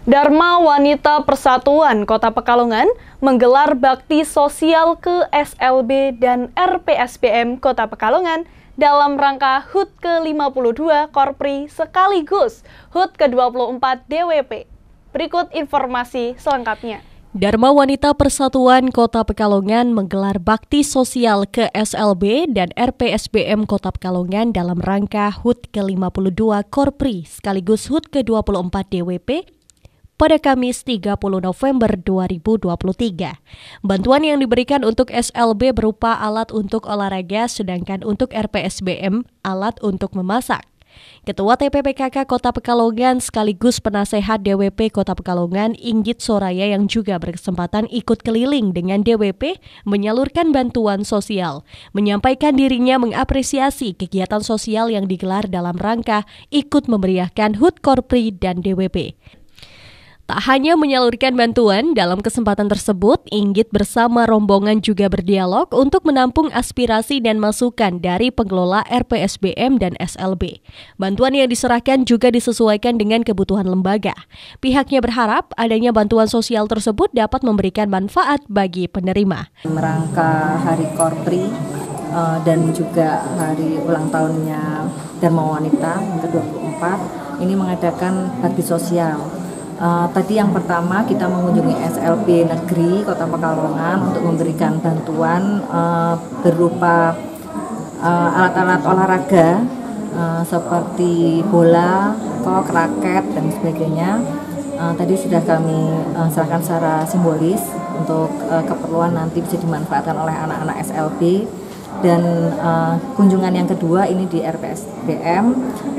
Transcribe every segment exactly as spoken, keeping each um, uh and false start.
Dharma Wanita Persatuan Kota Pekalongan menggelar bakti sosial ke S L B dan R P S B M Kota Pekalongan dalam rangka H U T ke lima puluh dua Korpri sekaligus H U T ke dua puluh empat D W P. Berikut informasi selengkapnya. Dharma Wanita Persatuan Kota Pekalongan menggelar bakti sosial ke S L B dan R P S B M Kota Pekalongan dalam rangka H U T ke lima puluh dua Korpri sekaligus H U T ke dua puluh empat D W P pada Kamis tiga puluh November dua ribu dua puluh tiga. Bantuan yang diberikan untuk S L B berupa alat untuk olahraga, sedangkan untuk R P S B M alat untuk memasak. Ketua T P P K K Kota Pekalongan sekaligus penasehat D W P Kota Pekalongan Inggit Soraya yang juga berkesempatan ikut keliling dengan D W P menyalurkan bantuan sosial, menyampaikan dirinya mengapresiasi kegiatan sosial yang digelar dalam rangka ikut memeriahkan H U T Korpri dan D W P. Tak hanya menyalurkan bantuan, dalam kesempatan tersebut, Inggit bersama rombongan juga berdialog untuk menampung aspirasi dan masukan dari pengelola R P S B M dan S L B. Bantuan yang diserahkan juga disesuaikan dengan kebutuhan lembaga. Pihaknya berharap adanya bantuan sosial tersebut dapat memberikan manfaat bagi penerima. Merangka Hari Korpri uh, dan juga hari ulang tahunnya Dharma Wanita yang ke dua puluh empat, ini mengadakan bakti sosial. Uh, tadi yang pertama kita mengunjungi S L B Negeri Kota Pekalongan untuk memberikan bantuan uh, berupa uh, alat-alat olahraga uh, seperti bola, kok, raket dan sebagainya. Uh, tadi sudah kami uh, serahkan secara simbolis untuk uh, keperluan nanti bisa dimanfaatkan oleh anak-anak S L B. Dan uh, kunjungan yang kedua ini di R P S B M,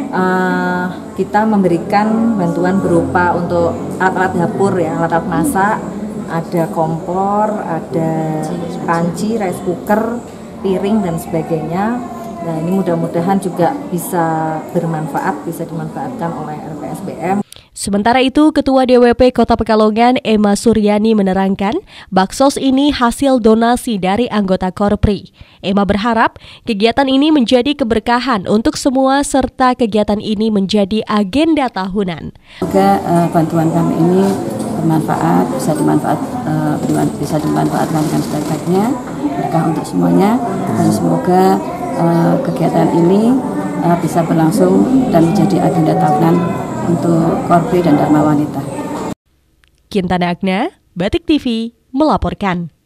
uh, kita memberikan bantuan berupa untuk alat-alat dapur ya, alat-alat masak, ada kompor, ada panci, rice cooker, piring dan sebagainya. Nah, ini mudah-mudahan juga bisa bermanfaat, bisa dimanfaatkan oleh R P S B M. Sementara itu, Ketua D W P Kota Pekalongan Emma Suryani menerangkan, baksos ini hasil donasi dari anggota Korpri. Emma berharap kegiatan ini menjadi keberkahan untuk semua serta kegiatan ini menjadi agenda tahunan. Semoga uh, bantuan kami ini bermanfaat, bisa dimanfaat, uh, bisa dimanfaatkan dengan sebaik-baiknya, berkah untuk semuanya, dan semoga uh, kegiatan ini uh, bisa berlangsung dan menjadi agenda tahunan untuk Korpri dan Dharma Wanita. Kintana Agna, Batik T V melaporkan.